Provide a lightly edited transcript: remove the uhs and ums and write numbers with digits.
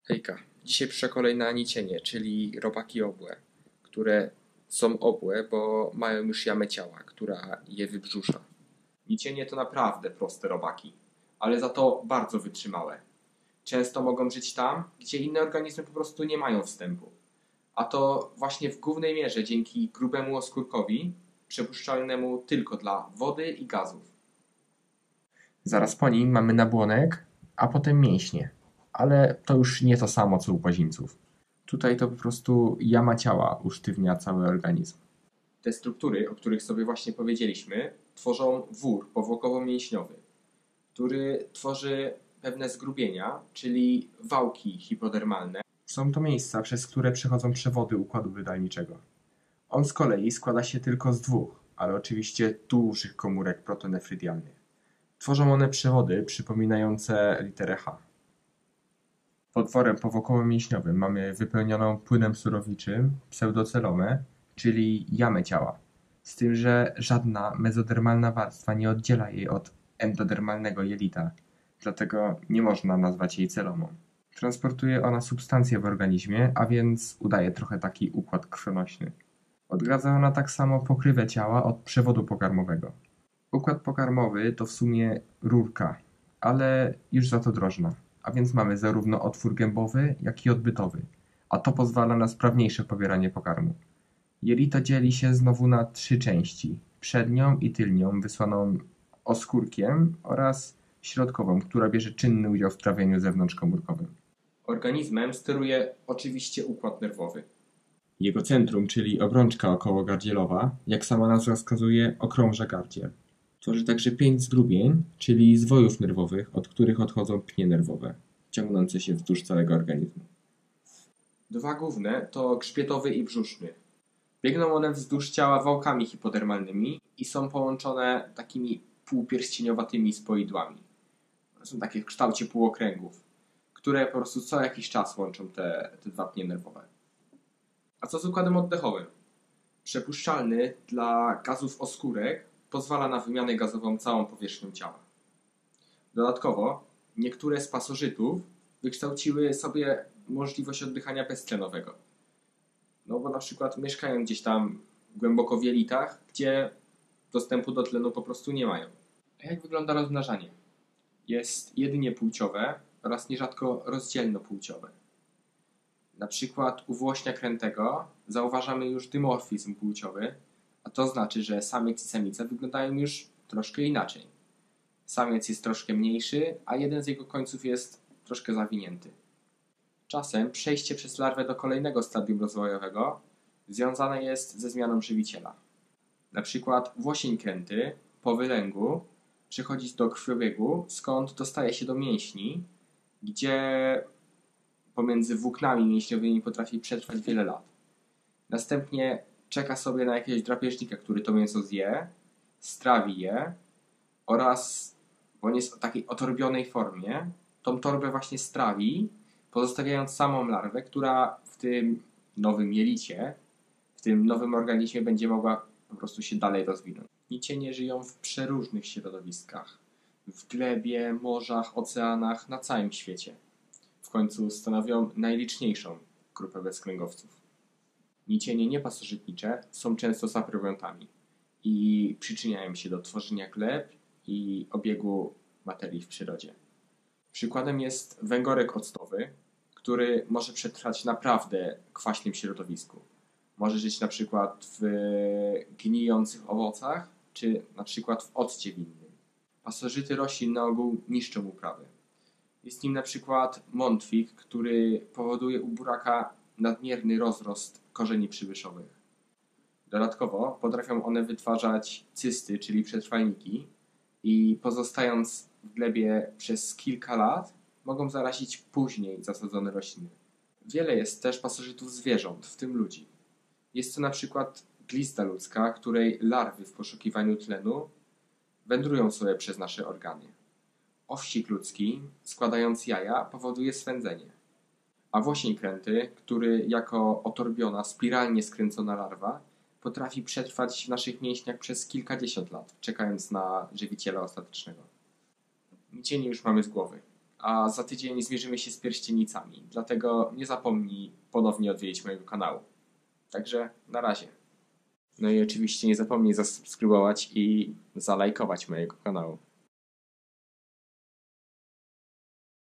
Hejka, dzisiaj przyszła kolejna nicienie, czyli robaki obłe, które są obłe, bo mają już jamę ciała, która je wybrzusza. Nicienie to naprawdę proste robaki, ale za to bardzo wytrzymałe. Często mogą żyć tam, gdzie inne organizmy po prostu nie mają wstępu. A to właśnie w głównej mierze dzięki grubemu oskórkowi, przepuszczalnemu tylko dla wody i gazów. Zaraz po nim mamy nabłonek, a potem mięśnie. Ale to już nie to samo co u pazińców. Tutaj to po prostu jama ciała usztywnia cały organizm. Te struktury, o których sobie właśnie powiedzieliśmy, tworzą wór powłokowo-mięśniowy, który tworzy pewne zgrubienia, czyli wałki hipodermalne. Są to miejsca, przez które przechodzą przewody układu wydalniczego. On z kolei składa się tylko z dwóch, ale oczywiście dużych komórek protonefrydialnych. Tworzą one przewody przypominające literę H. Potworem powłokowo-mięśniowym mamy wypełnioną płynem surowiczym pseudocelomę, czyli jamę ciała. Z tym, że żadna mezodermalna warstwa nie oddziela jej od endodermalnego jelita, dlatego nie można nazwać jej celomą. Transportuje ona substancje w organizmie, a więc udaje trochę taki układ krwionośny. Odgradza ona tak samo pokrywę ciała od przewodu pokarmowego. Układ pokarmowy to w sumie rurka, ale już za to drożna. A więc mamy zarówno otwór gębowy, jak i odbytowy, a to pozwala na sprawniejsze pobieranie pokarmu. Jelito dzieli się znowu na trzy części: przednią i tylnią, wysłaną oskórkiem, oraz środkową, która bierze czynny udział w trawieniu zewnątrzkomórkowym. Organizmem steruje oczywiście układ nerwowy. Jego centrum, czyli obrączka okołogardzielowa, jak sama nazwa wskazuje, okrąża gardziel. Tworzy także 5 zgrubień, czyli zwojów nerwowych, od których odchodzą pnie nerwowe, ciągnące się wzdłuż całego organizmu. Dwa główne to grzbietowy i brzuszny. Biegną one wzdłuż ciała wałkami hipodermalnymi i są połączone takimi półpierścieniowatymi spoidłami. Są takie w kształcie półokręgów, które po prostu co jakiś czas łączą te dwa pnie nerwowe. A co z układem oddechowym? Przepuszczalny dla gazów oskórek pozwala na wymianę gazową całą powierzchnią ciała. Dodatkowo niektóre z pasożytów wykształciły sobie możliwość oddychania beztlenowego. No bo na przykład mieszkają gdzieś tam głęboko w jelitach, gdzie dostępu do tlenu po prostu nie mają. A jak wygląda rozmnażanie? Jest jedynie płciowe oraz nierzadko rozdzielnopłciowe. Na przykład u włośnia krętego zauważamy już dymorfizm płciowy, a to znaczy, że samiec i samica wyglądają już troszkę inaczej. Samiec jest troszkę mniejszy, a jeden z jego końców jest troszkę zawinięty. Czasem przejście przez larwę do kolejnego stadium rozwojowego związane jest ze zmianą żywiciela. Na przykład włosień kręty po wylęgu przechodzi do krwiobiegu, skąd dostaje się do mięśni, gdzie pomiędzy włóknami mięśniowymi potrafi przetrwać wiele lat. Następnie czeka sobie na jakiegoś drapieżnika, który to mięso zje, strawi je oraz, bo on jest w takiej otorbionej formie, tą torbę właśnie strawi, pozostawiając samą larwę, która w tym nowym jelicie, w tym nowym organizmie będzie mogła po prostu się dalej rozwinąć. Nicienie żyją w przeróżnych środowiskach. W glebie, morzach, oceanach, na całym świecie. W końcu stanowią najliczniejszą grupę bezkręgowców. Nicienie niepasożytnicze są często saprobiotami i przyczyniają się do tworzenia gleb i obiegu materii w przyrodzie. Przykładem jest węgorek octowy, który może przetrwać naprawdę kwaśnym środowisku. Może żyć na przykład w gnijących owocach, czy na przykład w occie winnym. Pasożyty roślin na ogół niszczą uprawy. Jest nim na przykład mątwik, który powoduje u buraka nadmierny rozrost korzeni przybyszowych. Dodatkowo potrafią one wytwarzać cysty, czyli przetrwalniki, i pozostając w glebie przez kilka lat mogą zarazić później zasadzone rośliny. Wiele jest też pasożytów zwierząt, w tym ludzi. Jest to na przykład glista ludzka, której larwy w poszukiwaniu tlenu wędrują sobie przez nasze organy. Owsik ludzki, składając jaja, powoduje swędzenie. A włosień kręty, który jako otorbiona, spiralnie skręcona larwa potrafi przetrwać w naszych mięśniach przez kilkadziesiąt lat, czekając na żywiciela ostatecznego. Nicienie już mamy z głowy, a za tydzień zmierzymy się z pierścienicami. Dlatego nie zapomnij ponownie odwiedzić mojego kanału. Także na razie. No i oczywiście nie zapomnij zasubskrybować i zalajkować mojego kanału.